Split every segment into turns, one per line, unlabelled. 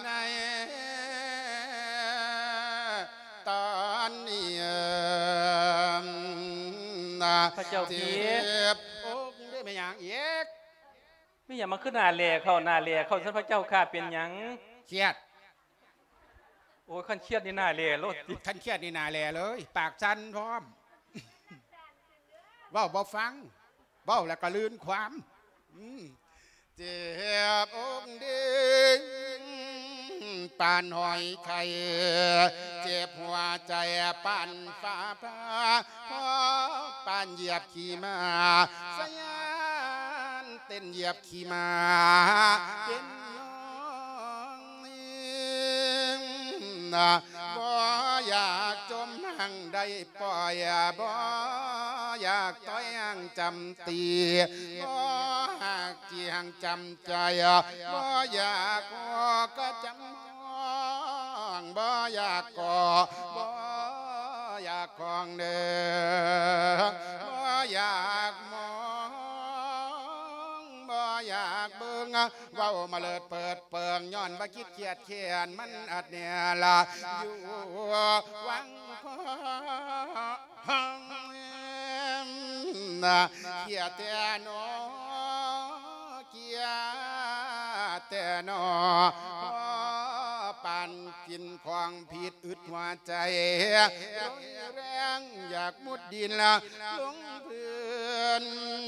ในตอนนี้
พระเจ้าพี่
โอ้ได้ไม่อย่างเอก
ไม่อย่ามาขึ้นหน้าเลเข้าหน้าเลเข้าท่านพระเจ้าข้าเป็นหยัง
เครียด
โอ้ยขั้นเครียดนี่หน้าเลโลด
ท่านเครียดนี่นาแลเลยปากชันพร้อมว่าบ่ฟังเบ้าแล้วก็ลื่นความเจ็บอกดิงปานหอยไข่เจ็บหัวใจปานฟ้าผ่าพอปานเหยียบขี่มาสยานเต้นเหยียบขี่มาเป็นน้องบ่อยากจมหังได้ปล่อยบ่อยากต้อยหังจำตีบ่หากที่หังจำใจบ่อยากก็จำห้องบ่อยากก่อบ่อยากคลองเดินบ่อยากมองบ่อยากเบิ่งเว้ามาเลิดเปิดเปิงย้อนว่าคิดเครียดเขียนมันอัดเนี่ยละอยู่วังพ่อเขียดแต่นอเขียดแต่นอปั่นกินของผิดอึดหัวใจแรงอยากมุดดินละลงพื้น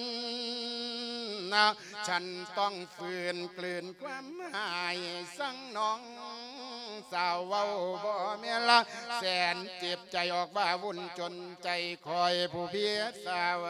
ฉันต้องฝืนกลืนความหายสั่งน้องสาวเว้าบ่แม่ละแสนเจ็บใจออกว่าวุ่นจนใจคอยผู้เพียสาว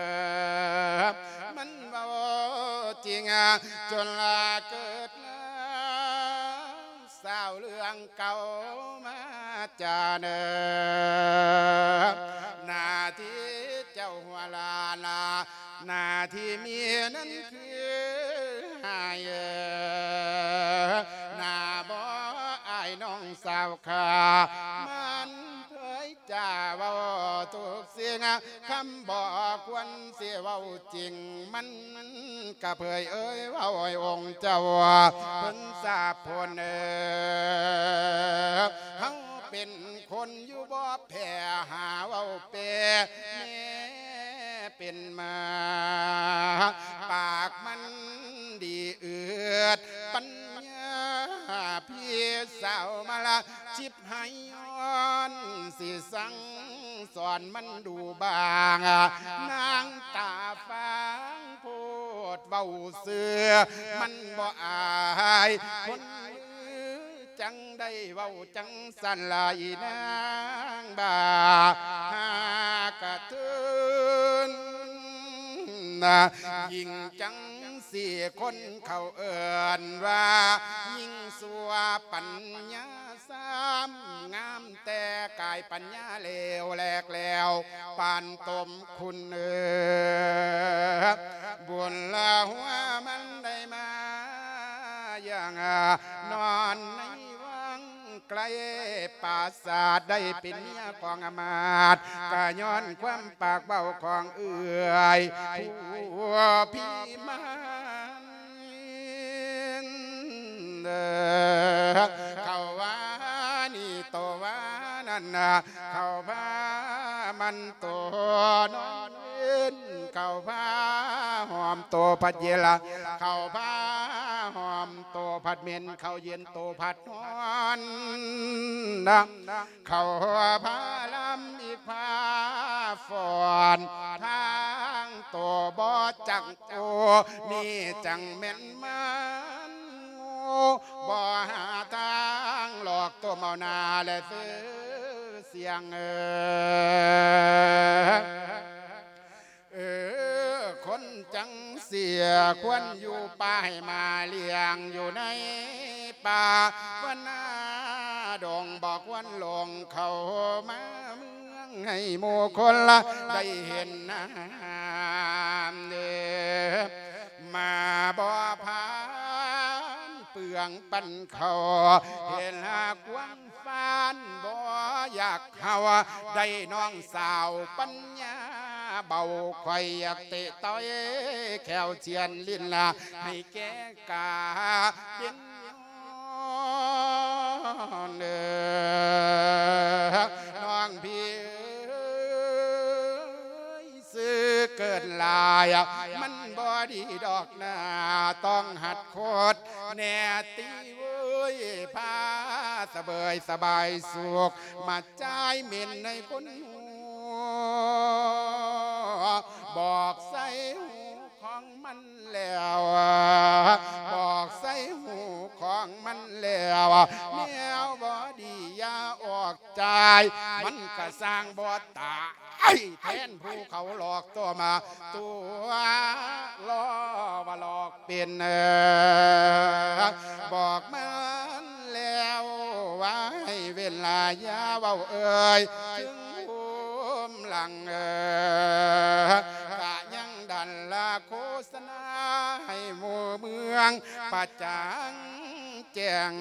มันเบาจริงจนลาเกิดสาวเรื่องเก่ามาจาเนหน้าที่เจ้าหัวลานาหน้าที่เมียนั้นคือหายหน้าบ่อายน้องสาวขามันเผยจ่าเว้าทุกเสียงคำบอกควรเสียเว้าจริงมันกะเผยเอ้ยเว้าองค์เจ้าเพิ่นทราบผลเขาเป็นคนอยู่บ่แพ้หาเว้าเปแม่เป็นมาปากมันดีเอือดปัญญาพี่สาวมาละชิบหายย้อนสิสังสอนมันดูบางนางตาฟางพูดเบาเสือมันบ่อายคนจังได้เว้าจังสันลายนางบาหากระทืนยิ่งจังเสียคนเขาเอินว่ายิ่งสัวปัญญาสามงามแต่กายปัญญาเลวแหลกแล้วปานตมคุณบุญละหัวมันได้มาอย่างนอนในไกลปราสาทได้เป็นเมียของอมาตย์กะย้อนความปากเบาของเอื่อยผู้พี่มันเขาว่านี่โตว่านั่นเขาพามันโตนอนเว้นเขาพาหอมโตพัดเยลเขาพาหอมโตผัดเมนเขาเย็นโตผัดนอนเขาพาลำอีกพาฝอนทางโตบ่จังโตนี่จังเม่นมันบ่หาทางหลอกตัวเมานาและซื้อเสียงคนจังเสียควรอยู่ป่าให้มาเลี้ยงอยู่ในป่าวันนาดงบอกวันลงเขามาเมืองให้หมู่คนละได้เห็นน้ำมาบ่อพานเปลืองปันเขาเห็นหากวันฟานบ่อยากเขาได้น้องสาวปัญญาเบาคอยอยากเตะต้อยแขวเชียนลิ้นละให้แกกาเป็นย้อมันบ่ดีดอกนาต้องหัดโคตรแน่ตีเว้ยพาสบายสบายสุขมาจ่ายเม่นในคนบอกใส่หูของมันแล้วบอกใส่หูของมันแล้วแนวบ่ดีอย่าออกใจมันก็สร้างบ่ตาแทนผู้เขาหลอกตัวมาตัวล้อว่าหลอกเป็นบอกมันแล้วว่าให้เวลาอย่าเว้าเอ่ยถึงภูมิหลังกะยังดันละโฆษณาให้หมู่เมืองประจังแจ้ง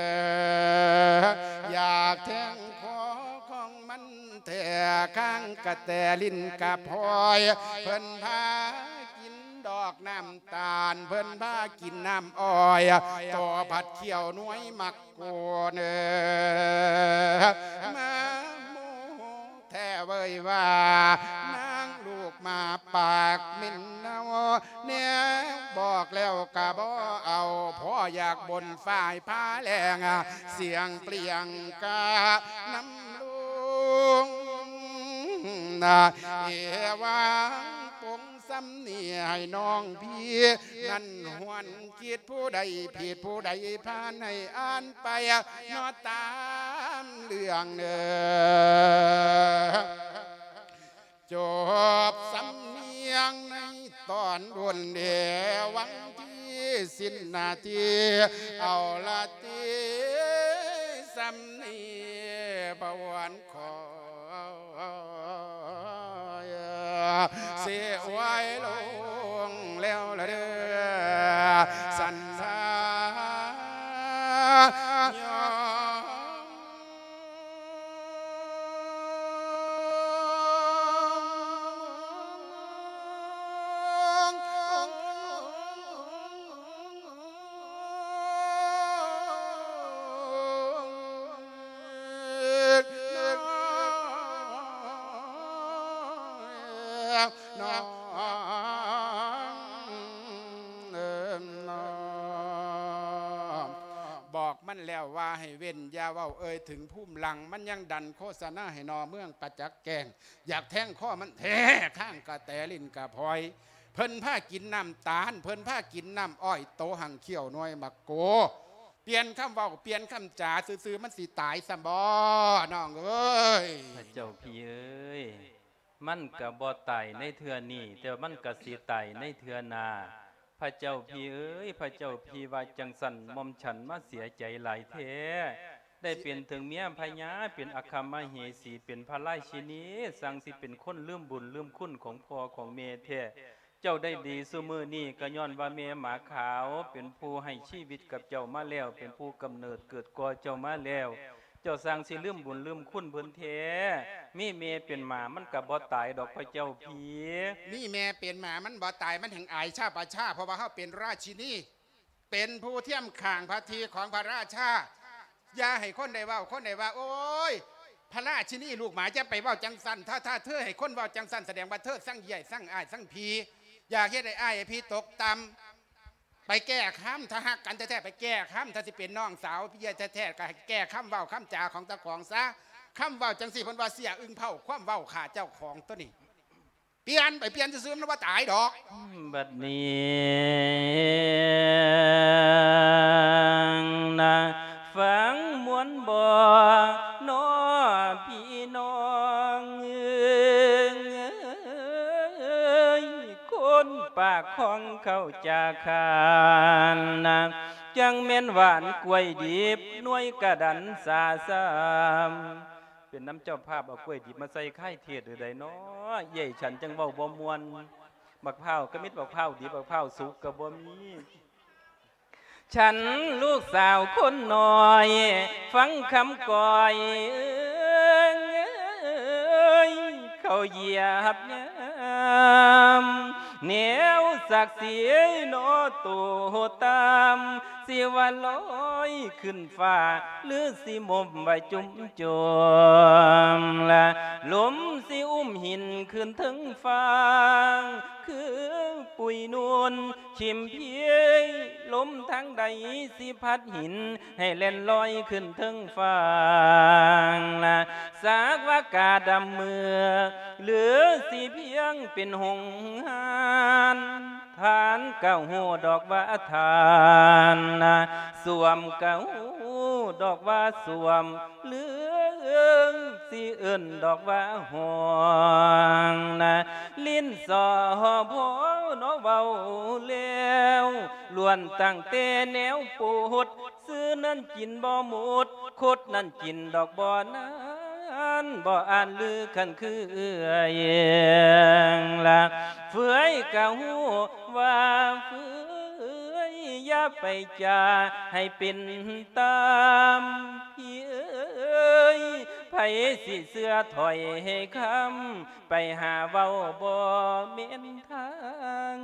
อยากแทงคอของมันแต่ข้างกะแต่ลิ้นกะพลอยเพิ่นพากินดอกน้ำตาลเพิ่นพากินน้ำอ้อยต่อผัดเขียวน้วยมักโกนมาโมแท้เว้ยว่านางลูกมาปากมินเนาเนี่ยบอกแล้วกะบ่เอาพ่ออยากบนฝ่ายผ้าแรงเสียงเปลี่ยงกาน้ำลุงเอวังปงซ้ำเนียให้น้องพี่นั่นหวนคิดผู้ใดผิดผู้ใดพานให้อ่านไปนอตามเรื่องจบสำเนียงในตอนรุ่นเดวังที่สิ้นนาทีเอาละตีสำเนียบวนขอเสียไว้ลงแล้วละเด้อสันสายบอกมันแล้วว่าให้เว้นยาเว้าเอ่ยถึงพุ่มหลังมันยังดันโฆษณาให้นอเมืองประจักษ์แกงอยากแทงข้อมันแท้ข้างกะแต่ลิ้นกะพลอยเพิ่นผ้ากินน้ำตาลเพิ่นผ้ากินน้ำอ้อยโตหังเขี้ยวน้อยมักโกเปลี่ยนคำเว้าเปลี่ยนคำจ่าซื่อๆมันสิตายซ้ำบ่น้องเอ้ย
พระเจ้าพี่เอ้ยมันก็บ่ตายในเทื่อนี้แต่มันก็สิตายในเทื่อหน้าพระเจ้าพี่เอ้ยพระเจ้าพี่ว่าจังสันมอมฉันมาเสียใจหลายแท้ได้เปลี่ยนถึงเมียพญาเป็นอคัมมเหสีเป็นพระราชินีสั่งสิเป็นคนลืมบุญลืมคุณของพ่อของเมแท้เจ้าได้ดีซุมือนี่ก็ย้อนว่าเมหมาขาวเป็นผู้ให้ชีวิตกับเจ้ามาแล้วเป็นผู้กำเนิดเกิดก่อเจ้ามาแล้วเจ้าสั่งสิลืมบุญลืมคุณเพิ่นแท้มีเมเป็นหมามันก็บ่ตายดอกพระเจ้าพี่
นี่แม่เป็นหมามันบ่ตายมันแห่งอายชาประชาเพราะว่าเขาเป็นราชินีเป็นผู้เทียมข่างพระทีของพระราชาอย่าให้คนใดว่าคนใดว่าโอ้ยพระราชินีลูกหมาจะไปว่าจังสันถ้าเธอให้คนว่าจังสันแสดงว่าเธอสร้างใหญ่สร้างอายสร้างพีอยากให้ได้อายพี่ตกต่ำไปแก้ข้ามถ้าหักกันแท้ๆไปแก้ข้ามถ้าสิเป็นน้องสาวพี่แท้ๆก็แก้ข้ามเว้าข้ามจ่าของตะของซะข้ามเว้าจังสี่คนว่าเสียอึ้งเผาความเว้าขาเจ้าของตัวนี้เปลี่ยนไปเปลี่ยนจะซื้อมันว่าตายดอก
บัดนี้นะฟังมวนบ่น้อพี่น้องคนปากของเขาจากขานนะจังเม่นหวานกล้วยดิบหน่วยกระดันสาสามเป็นน้ำเจ้าภาพเอากล้วยดิบมาใส่ไข่เทศหรือใดเนาะใหญ่ฉันจังเว้าบ่มวนบักเผาก็มิดบักเผาดิบบักเผาสุกก็บ่มีฉันลูกสาวคนน้อยฟังคำก่อยเขาเหยียบเนี่ยเหนียวสักเสียโนตูตามสิว่าลอยขึ้นฟ้าหรือสิมมไว้จุ่มจมละลมสิอุ้มหินขึ้นถึงฟ้าคือปุยนวลชิมเพียลมทางใดสิพัดหินให้เล่นลอยขึ้นถึงฟ้าละสากว่ากาดำเมือกเหลือสิเพียงเป็นหงหานทานเก้าหูดอกว่าทานสวมเก้าหูดอกว่าสวมเหลือสิเอื่นดอกว่าห่วงลิ้นสอพอเนาะเบาแล้วล้วนตั้งแต่แนวปูดซื้อนั้นกินบ่หมดคดนั้นกินดอกบ่นั้นบ่อ่านลือขันคือเอื้อยละเฟื่อยกะหูว่าเฟื่อยอย่าไปจ่าให้เป็นตามพี่เอ้ยไผสิเสื้อถอยให้คำไปหาเว้าบ่เม่นทาง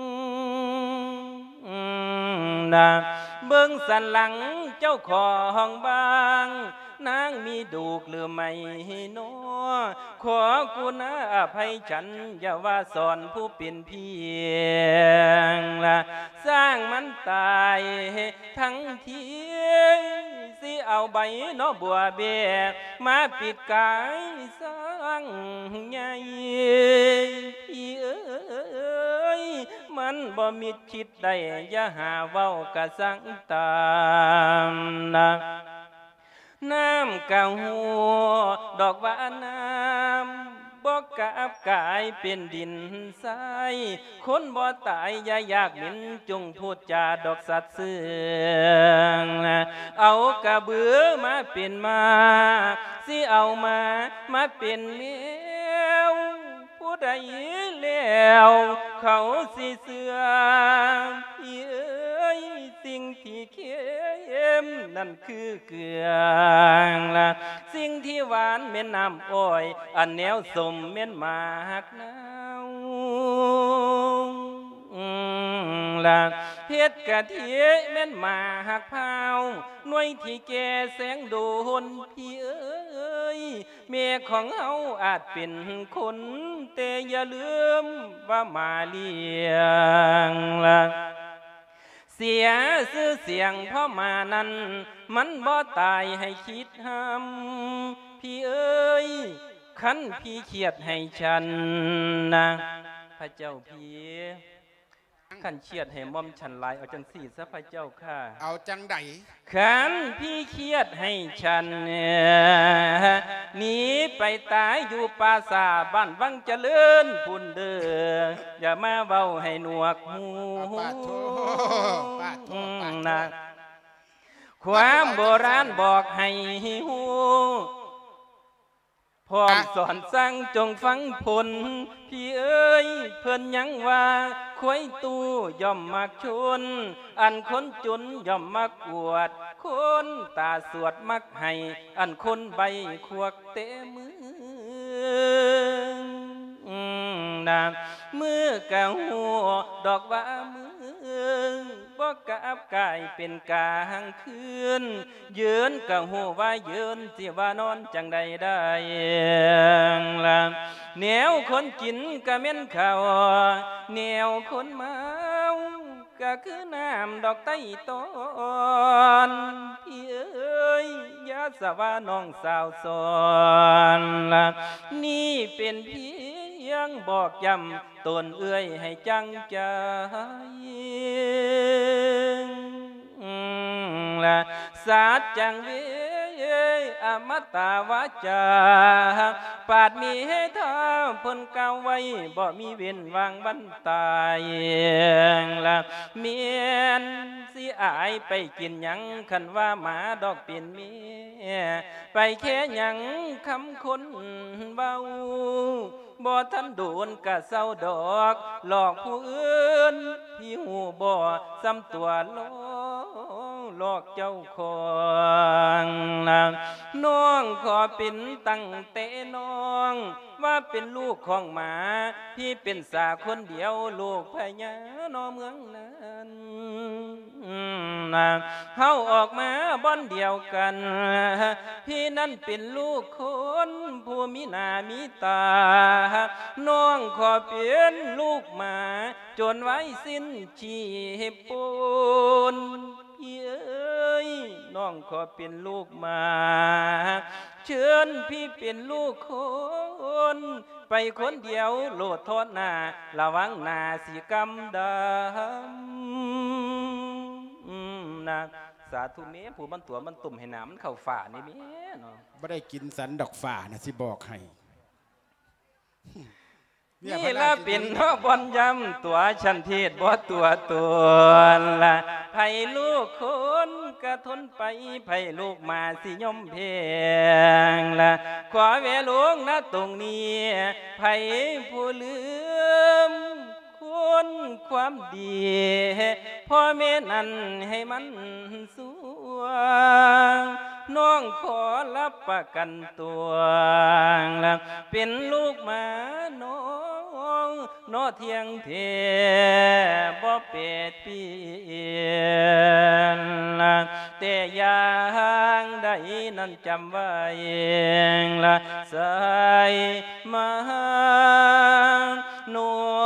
เบิ่งสันหลังเจ้าของบ้างนางมีดูกหรือไม่โนขอกุณาอภัยฉันอย่าว่าสอนผู้เป็นเพียงละสร้างมันตายทั้งทีสิเอาใบนอบัวเบียมาปิดกายสร้างใหญ่พี่เอ้ยมันบ่มิดคิดได้อย่าหาเว้ากะสังตามนะน้ำกะหัวดอกว่าน้ำบ่กะบกายเป็นดินทรายคนบ่ตายอย่าอยากเหม็นจงพูดจาดอกสัตว์เสื่องเอากระเบือมาเป็นมาสิเอามาเป็นแมวผู้ใดแล้วเขาสิเสื่อพี่เอ้ยสิ่งที่เข้มนั่นคือเกลือละสิ่งที่หวานเม็นน้ำอ้อยอันแนวสมเม็นหมากนาวละเพชรกะเทียเม็นหมาหักเผาหน่วยที่แก่แสงโดนพี่เอ้ยเมียของเฮาอาจเป็นคนแต่อย่าลืมว่ามาเลี้ยงละเสียชื่อเสียงเพราะมานั้นมันบ่ตายให้คิดห้ำพี่เอ้ยขันพี่เครียดให้ฉันนะพระเจ้าพี่ขันเครียดให้ม่อมฉันหลายเอาจังสี่ซะพระเจ้าค่ะ
เอาจังได
ขันพี่เครียดให้ฉันหนีไปตายอยู่ป่าสาบ้านวังเจริญพุ่นเด้ออย่ามาเว้าให้หนวกหูนะความโบราณบอกให้หูพร้อมสอนสั่งจงฟังผลพี่เอ้ยเพิ่นยังว่าควยตู้ย่อมมักชนอันคนจนย่อมมักอวดคนตาสวดมักให้อันคนใบขวกเตะมืมือกะหัวดอกว่ามือบ่กะอับกายเป็นกลางคืนยืนกะหัวว่ายืนสิว่านอนจังใดได้ล่ะแนวคนกินกะเม่นข้าวแนวคนเมาก็คือน้ำดอกไต้ตอนพี่เอ้ยอย่าสว่าน้องสาวสอนล่ะนี่เป็นพี่ยังบอกย้ำตนเอื้อยให้จังใจละสาดจังเวยอมตะวาจาปาดมีให้ท้าพนเก่าไว้บ่มีเว้นวางบันตายละเมียนสิอายไปกินหยังคันว่าหมาดอกเป็นเมียไปแค่หยังคำคนเบาบ่ทันโดนกะเศร้าดอกหลอกผู้อื่นพี่หูบ่ซ้ำตัวลหลอกเจ้าของน้องขอเป็นตั้งแต่น้องว่าเป็นลูกของหมาพี่เป็นสาคนเดียวลูกพญานอเมืองนั้นเฮาออกมาบ่อนเดียวกันพี่นั้นเป็นลูกคนผู้มีหน้ามีตาน้องขอเป็นลูกหมาจนไว้สิ้นชีพปูนพี่เอ้ยน้องขอเป็นลูกหมาเชิญพี่เป็นลูกคนไปคนเดียวโลดโทษหน้าระวังหน้าสีกำดำนะสาธุเมผู้มันตัวมันตุ่มให้น้ำมันเข้าฝ่านี่เมเนาะ
บ่ได้กินสันดอกฝ่านะสิบอกให้
นี่ละเป็นนอบอนยำตัวฉันเทศบ่ตัวละไผ่ลูกคนกระทนไปไผ่ลูกมาสิยมเพงละขอแวหลวงนะตรงนี้ไผ่ผู้ลืมคุณความดีพ่อแม่นั้นให้มันสวงน้องขอรับประกันตัวละเป็นลูกหมาน้องนอเทียงเทบ่เป็ดเปลี่ยนแต่อย่างใดนั้นจำไว้ละใส่มาโน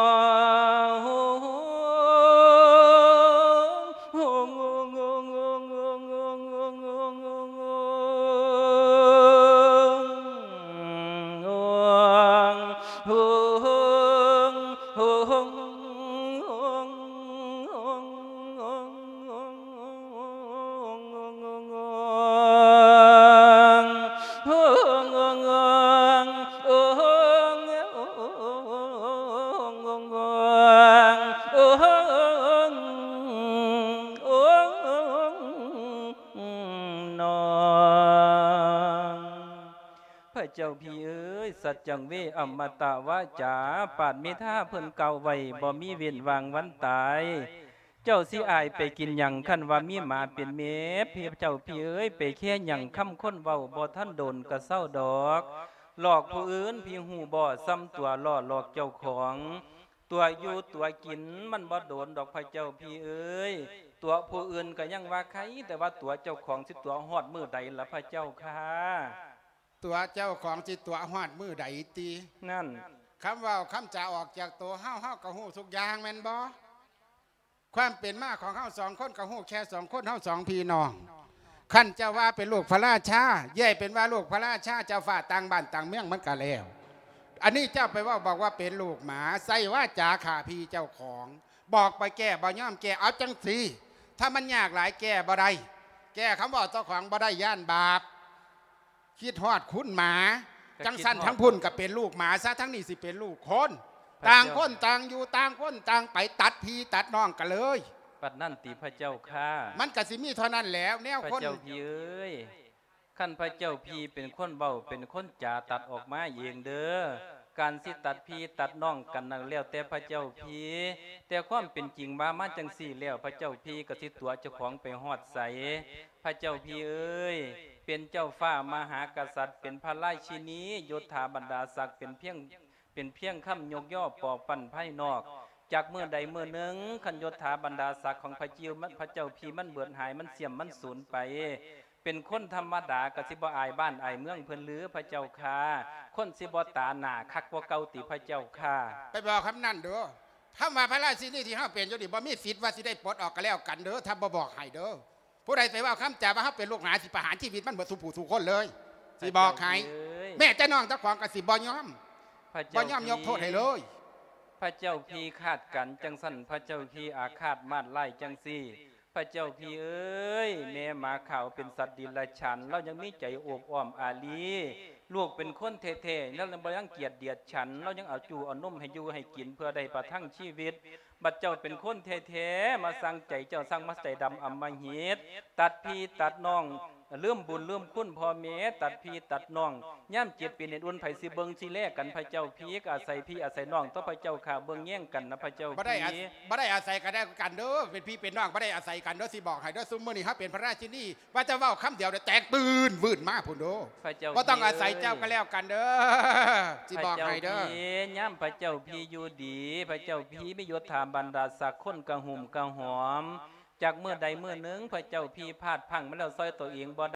เจ้าพี่เอ้ยสัจจังเวอมตะวาจาปาดมีท่าเพิ่นเก่าไว้บ่มีเวียนวางวันตายเจ้าสิอายไปกินหยังคันว่ามีหมาเป็นเมฟพี่เจ้าพี่เอ้ยไปแค่หยังคำค้นเว้าบ่ท่านโดนกะเศร้าดอกหลอกผู้อื่นพี่หูบ่ซ้ำตัวล่อหลอกเจ้าของตัวอยู่ตัวกินมันบ่โดนดอกพระเจ้าพี่เอ้ยตัวผู้อื่นก็ยังว่าใครแต่ว่าตัวเจ้าของสิตัวฮอดมือใดล่ะพระเจ้าค่ะ
ตัวเจ้าของจิตตัวหอดมือใดตี
นั่น
คำว่าคำจะออกจากตัวเฮากับหูทุกอย่างแม่นบ่ความเป็นมาของเฮาสองคนกับหูแค่สองคนเฮาสองพี่น้องขั้นเจ้าว่าเป็นลูกพระราชาเย่เป็นว่าลูกพระราชาเจ้าฝ่าต่างบ้านต่างเมืองมันก็แล้วอันนี้เจ้าไปว่าบอกว่าเป็นลูกหมาใส่ว่าจ่าขาพี่เจ้าของบอกไปแก้บ่ย่อมแก้เอาจังสีถ้ามันยากหลายแก้บ่ได้แก้คำว่าเจ้าของบ่ได้ย่านบาปคิดฮอดคุณหมาจังสั้นทั้งพุ่นกับเป็นลูกหมาซะทั้งนี้สิเป็นลูกคนต่างคนต่างอยู่ต่างคนต่างไปตัดพี่ตัดน้องกันเลย
ปัดนั่นตีพระเจ้าค่ะ
มันกสิมีเท่านั้นแล้วแนวคน
พระเจ้าพี่เอ้ยขั้นพระเจ้าพี่เป็นคนเบาเป็นคนจ่าตัดออกมาเองเด้อการสิตัดพี่ตัดน้องกันนั่นแล้วแต่พระเจ้าพี่แต่ความเป็นจริงมาจังสี่แล้วพระเจ้าพี่ก็สิตัวเจ้าของไปฮอดใสพระเจ้าพี่เอ้ยเป็นเจ้าฟ้ามหากษัตริย์เป็นพระราชินีโยธาบรรดาศักดิ์เป็นเพียงคำยกย่อปอกปั่นไพ่นอกจากเมื่อใดเมื่อหนึ่งขันโยธาบรรดาศักดิ์ของพระเจ้าพี่มันเบือนหายมันเสี่ยมมันสูญไปเป็นคนธรรมดากสิบอายบ้านอายเมืองเพิ่นหรือพระเจ้าค่ะคนสิบตาหนาคักกว่าเก่าติพระเจ้าค่ะ
ไปบอกคำนั้นเด้อถ้าว่าพระราชินีที่เฮาเป็นอยู่ดิบ่มีสิทธิ์ว่าสิได้ปลดออกกันแล้วกันเด้อถ้าบ่บอกให้เด้อผู้ใดไปว่าคำจ่าว่าเขาเป็นลูกหมาสิประหารชีวิตมันเบิดสุผู้สุคนเลยสิบอกใครแม่เจ้าน้องเจ้าของกับสิบ่ยอมยกโทษให้เลย
พระเจ้าพี่คาดกันจังสั่นพระเจ้าพี่อาฆาตมาดไล่จังซี่พระเจ้าพี่เอ้ยแม่หมาขาวเป็นสัตว์ดิลฉันเรายังมีใจโอบอ้อมอารีลูกเป็นคนเท่ๆแล้วเรายังเกียรติเดียดฉันเรายังเอาจูเอานุ่มให้อยู่ให้กินเพื่อได้ประทังชีวิตบัดเจ้าเป็นคนเท่ๆมาสั่งใจเจ้าสั่งมาใจดำอำมหิตตัดพี่ตัดน้องเริ่มบุญเริ่มคุณพ่อแม่ตัดพี่ตัดน้องย่ำเจ็บปีเนอุ่นไผสิเบิงสิแลกันพระเจ้าพี่ก็อาศัยพี่อาศัยน้องต่อพระเจ้าข่าเบิงแย่งกันนะพระเจ้า
บ่ได้อา
พี่
บ่ได้อาศัยกันได้กันเด้อเป็นพี่เป็นน้องบ่ได้อาศัยกันเด้อสิบอกให้เด้อซุมื้อนี้ครับเป็นพระราชินีว่าจะเว้าคำเดียวเดี๋ยวแตกปืนวื่นมาพุ่นโด
พระเจ้า
บ่ต้องอาศัยเจ้าก็แล้วกันเด้อสิบอกให้เด้อ
พระจ้าพี่ย่ำพระเจ้าพี่อยู่ดี พระเจ้าพี่ไม่ยศถาบรรดาศักดิ์คนกระหุ่มกระหอมจากเมื่อใดเมื่อหนึ่งพระเจ้าพี่พลาดพลังมาแล้วซอยตัวเองบ่